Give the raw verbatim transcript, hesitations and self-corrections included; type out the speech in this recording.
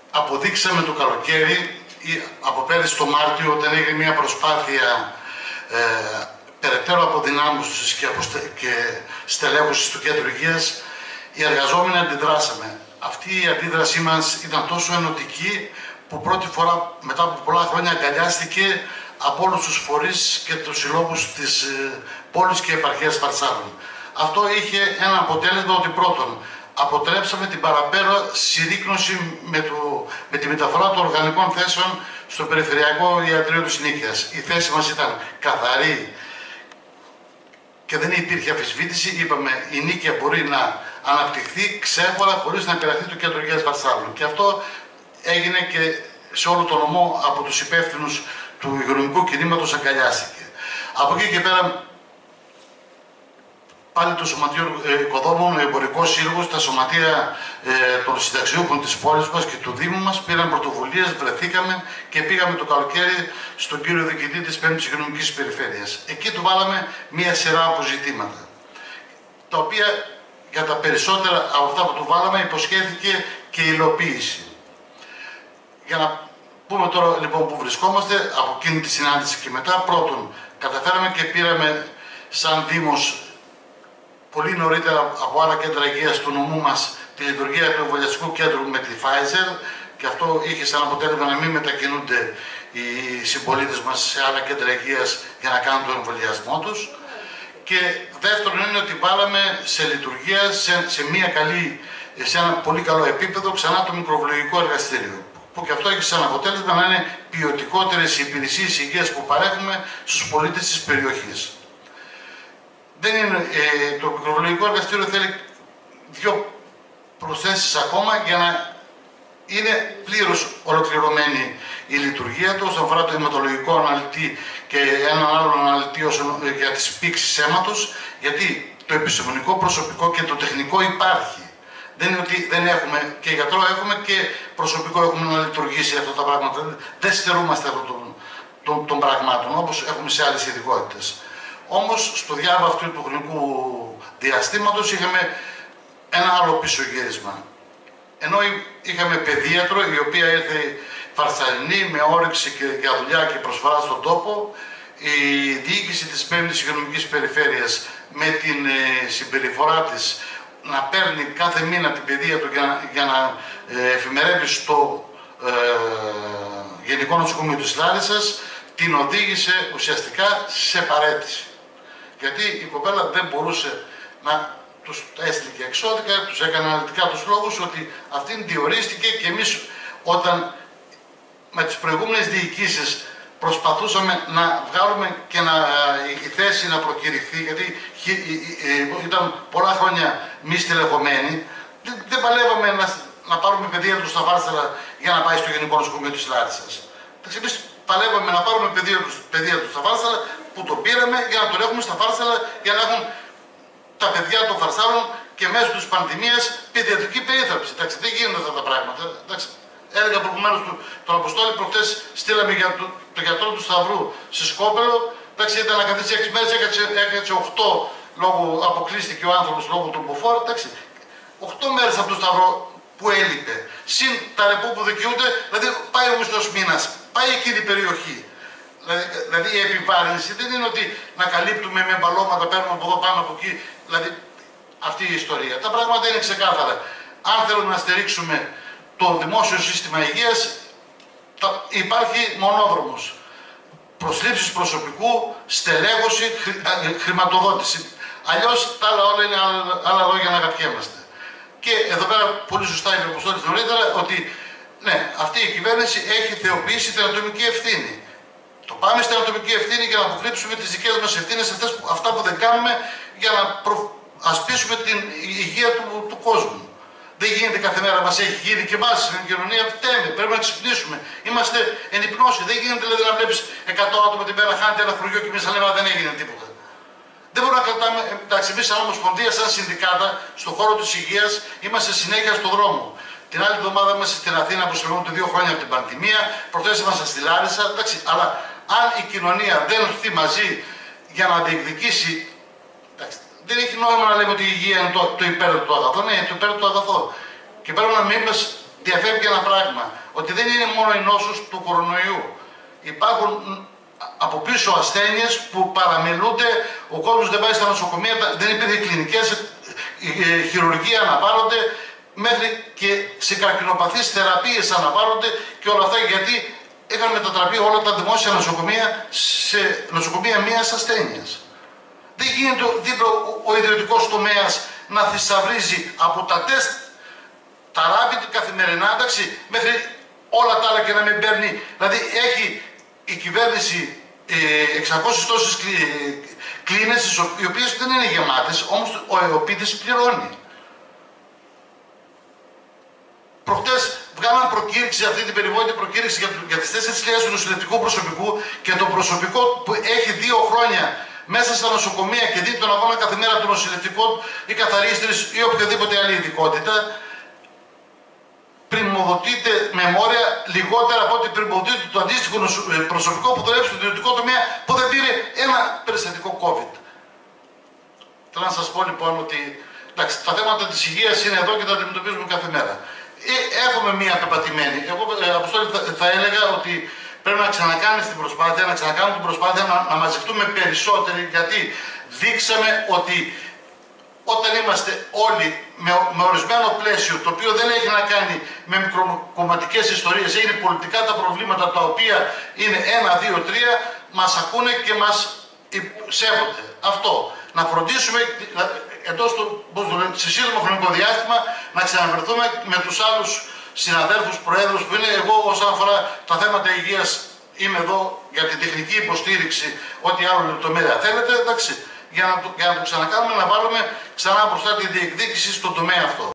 αποδείξαμε το καλοκαίρι, από πέρυσι το Μάρτιο, όταν έγινε μια προσπάθεια ε, περαιτέρω αποδυνάμωσης και, αποστε... και στελέχωσης του Κέντρου Υγείας, οι εργαζόμενοι αντιδράσαμε. Αυτή η αντίδρασή μας ήταν τόσο ενωτική που πρώτη φορά μετά από πολλά χρόνια αγκαλιάστηκε από όλους τους φορείς και τους συλλόγους της ε, πόλης και επαρχίας Φαρσάλων. Αυτό είχε ένα αποτέλεσμα ότι πρώτον, αποτρέψαμε την παραπέρα συρρίκνωση με, το, με τη μεταφορά των οργανικών θέσεων στο Περιφερειακό Ιατρείο της Νίκαιας. Η θέση μας ήταν καθαρή και δεν υπήρχε αμφισβήτηση. Είπαμε η Νίκαια μπορεί να αναπτυχθεί ξέχωρα χωρίς να επηρεαστεί το Κέντρο Υγείας Φαρσάλων. Και αυτό έγινε και σε όλο τον νομό από τους υπεύθυνους του υγειονομικού κινήματος αγκαλιάστηκε. Από εκεί και πέρα πάλι το Σωματείο Οικοδόμων, ο Εμπορικός Σύλλογος, τα σωματεία ε, των συνταξιούχων της πόλης μας και του Δήμου μας πήραν πρωτοβουλίες, βρεθήκαμε και πήγαμε το καλοκαίρι στον κύριο Διοικητή της Πέμπτης Υγειονομικής Περιφέρειας. Εκεί του βάλαμε μία σειρά από ζητήματα, τα οποία για τα περισσότερα από αυτά που του βάλαμε υποσχέθηκε και υλοποίηση. Για να πούμε τώρα λοιπόν που βρισκόμαστε, από εκείνη τη συνάντηση και μετά, πρώτον, καταφέραμε και πήραμε σαν Δήμος πολύ νωρίτερα από άλλα κέντρα υγείας του νομού μας τη λειτουργία του εμβολιαστικού κέντρου με τη Pfizer, και αυτό είχε σαν αποτέλεσμα να μην μετακινούνται οι συμπολίτες μας σε άλλα κέντρα υγείας για να κάνουν τον εμβολιασμό τους. Και δεύτερον είναι ότι βάλαμε σε λειτουργία, σε, σε, μια καλή, σε ένα πολύ καλό επίπεδο ξανά το μικροβιολογικό εργαστήριο, που και αυτό έχει σαν αποτέλεσμα να είναι ποιοτικότερες οι υπηρεσίες υγείας που παρέχουμε στους πολίτες της περιοχής. Δεν είναι, ε, το μικροβιολογικό εργαστήριο θέλει δύο προσθέσεις ακόμα για να είναι πλήρως ολοκληρωμένη η λειτουργία του όσον αφορά το αιματολογικό αναλυτή και έναν άλλο αναλυτή όσον, για τις πήξεις αίματος, γιατί το επιστημονικό προσωπικό και το τεχνικό υπάρχει. Δεν είναι ότι δεν έχουμε και γιατρό, έχουμε και προσωπικό έχουμε να λειτουργήσει αυτά τα πράγματα. Δεν στερούμαστε αυτών των, των, των πραγμάτων όπως έχουμε σε άλλες ειδικότητες. Όμως στο διάβα αυτού του χρονικού διαστήματος είχαμε ένα άλλο πίσω γύρισμα. Ενώ είχαμε παιδίατρο η οποία ήρθε φαρσαλινή με όρεξη και για δουλειά και προσφορά στον τόπο, η διοίκηση της Πέμπτης Υγειονομικής Περιφέρειας με την ε, συμπεριφορά της να παίρνει κάθε μήνα την παιδίατρο για να, για να ε, εφημερεύει στο ε, Γενικό Νοσοκομείο της Λάρισσας, την οδήγησε ουσιαστικά σε παραίτηση. Γιατί η κοπέλα δεν μπορούσε να τους έστειλε και εξώδικα, τους έκανε αναλυτικά τους λόγους ότι αυτήν διορίστηκε, και εμείς όταν με τις προηγούμενες διοικήσεις προσπαθούσαμε να βγάλουμε και να, η θέση να προκηρυχθεί, γιατί ήταν πολλά χρόνια μη στελεχωμένοι, δεν, δεν παλεύαμε να, να πάρουμε παιδίατρο στα Φάρσαλα για να πάει στο Γενικό Νοσοκομείο της Λάρισσας. Εμείς παλεύαμε να πάρουμε παιδίατρο στα Φάρσαλα, που το πήραμε για να το έχουμε στα Φάρσαλα για να έχουν τα παιδιά των Φαρσάλων και μέσω της πανδημίας παιδιατρική περίθαλψη. Εντάξει, δεν γίνονται αυτά τα πράγματα. Εντάξει, έλεγα προηγουμένως του, τον Αποστόλη, προχτές στείλαμε για το, το γιατρό του Σταυρού σε Σκόπελο. Εντάξει, ήταν να καθίσει έξι μέρες, έκατσε οκτώ λόγω, αποκλείστηκε ο άνθρωπος λόγω του μποφόρ. Εντάξει, οκτώ μέρες από το Σταυρό που έλειπε. Συν τα ρεπό που δικαιούνται, δηλαδή πάει ο μισθός μήνας, πάει εκείνη η περιοχή. Δηλαδή, δηλαδή η επιβάρυνση δεν είναι ότι να καλύπτουμε με μπαλώματα, παίρνουμε από εδώ, πάμε από εκεί. Δηλαδή αυτή η ιστορία. Τα πράγματα είναι ξεκάθαρα. Αν θέλουμε να στηρίξουμε το δημόσιο σύστημα υγείας, τα, υπάρχει μονόδρομος. Προσλήψεις προσωπικού, στελέχωση, χρη, α, χρηματοδότηση. Αλλιώς τα άλλα όλα είναι άλλα, άλλα λόγια να αγαπιέμαστε. Και εδώ πέρα πολύ σωστά είπε ο Αποστόλης νωρίτερα ότι ναι, αυτή η κυβέρνηση έχει θεοποιήσει την ατομική ευθύνη. Το πάμε στην ατομική ευθύνη για να αποκρύψουμε τις δικές μας ευθύνες, αυτές, αυτά που δεν κάνουμε, για να προασπίσουμε την υγεία του, του κόσμου. Δεν γίνεται κάθε μέρα, μας έχει γίνει και εμάς στην κοινωνία, φταίμε, πρέπει να ξυπνήσουμε. Είμαστε εν υπνώση. Δεν γίνεται δηλαδή να βλέπεις εκατό άτομα την μέρα, χάνεται ένα χωριό και εμείς θα λέμε δεν έγινε τίποτα. Δεν μπορούμε να κρατάμε, εντάξει, εμείς σαν Ομοσπονδία, σαν συνδικάτα, στον χώρο της υγείας, είμαστε συνέχεια στον δρόμο. Την άλλη εβδομάδα είμαστε στην Αθήνα που συλλογούνται δύο χρόνια από την πανδημία, προχθές ήμασταν στη Λάρισα, εντάξει, αλλά αν η κοινωνία δεν έρθει μαζί για να διεκδικήσει, εντάξει, δεν έχει νόημα να λέμε ότι η υγεία είναι το, το υπέρ του αγαθό, ναι, είναι το υπέρ του αγαθό. Και πρέπει να μην μας διαφεύγει ένα πράγμα, ότι δεν είναι μόνο η νόσος του κορονοϊού. Υπάρχουν από πίσω ασθένειες που παραμελούνται, ο κόσμος δεν πάει στα νοσοκομεία, δεν υπήρχε κλινικές, χειρουργία αναβάλλονται, μέχρι και σε καρκινοπαθείς θεραπείες αναβάλλονται και όλα αυτά γιατί είχαν μετατραπεί όλα τα δημόσια νοσοκομεία σε νοσοκομεία μίας ασθένειας. Δεν γίνεται δίπλα ο ιδιωτικός τομέας να θησαυρίζει από τα τεστ, τα rapid καθημερινά, εντάξει, μέχρι όλα τα άλλα και να μην παίρνει. Δηλαδή έχει η κυβέρνηση ε, εξακόσιες τόσες κλίνες, οι οποίες δεν είναι γεμάτες, όμως ο ΕΟΠΗΤης πληρώνει. Προχτές βγάλαν προκήρυξη, αυτή την περιβόητη προκήρυξη για, για τις τέσσερις χιλιάδες του νοσηλευτικού προσωπικού και το προσωπικό που έχει δύο χρόνια μέσα στα νοσοκομεία και δίνει τον αγώνα κάθε μέρα των νοσηλευτικών ή καθαρίστρες ή οποιαδήποτε άλλη ειδικότητα, πρημοδοτείται με μόρια λιγότερα από ό,τι πρημοδοτείται το αντίστοιχο προσωπικό που δουλεύει στο ιδιωτικό τομέα που δεν πήρε ένα περιστατικό COVID. Θέλω να σας πω λοιπόν ότι εντάξει, τα θέματα της υγείας είναι εδώ και τα αντιμετωπίζουμε κάθε μέρα. Ε, έχουμε μία πεπατημένη. Εγώ, ε, Αποστόλη, θα, θα έλεγα ότι πρέπει να ξανακάνεις την προσπάθεια, να ξανακάνουμε την προσπάθεια να, να μαζευτούμε περισσότεροι, γιατί δείξαμε ότι όταν είμαστε όλοι με, με ορισμένο πλαίσιο, το οποίο δεν έχει να κάνει με μικροκομματικές ιστορίες, είναι πολιτικά τα προβλήματα τα οποία είναι ένα, δύο, τρία, μας ακούνε και μας σέβονται. Αυτό. Να φροντίσουμε εντός του, σε σύντομο χρονικό διάστημα να ξαναβρεθούμε με τους άλλους συναδέλφους, προέδρους που είναι. Εγώ όσον αφορά τα θέματα υγείας είμαι εδώ για την τεχνική υποστήριξη, ό,τι άλλο λεπτομέρεια θέλετε, εντάξει, για να το, για να το ξανακάνουμε, να βάλουμε ξανά μπροστά τη διεκδίκηση στον τομέα αυτό.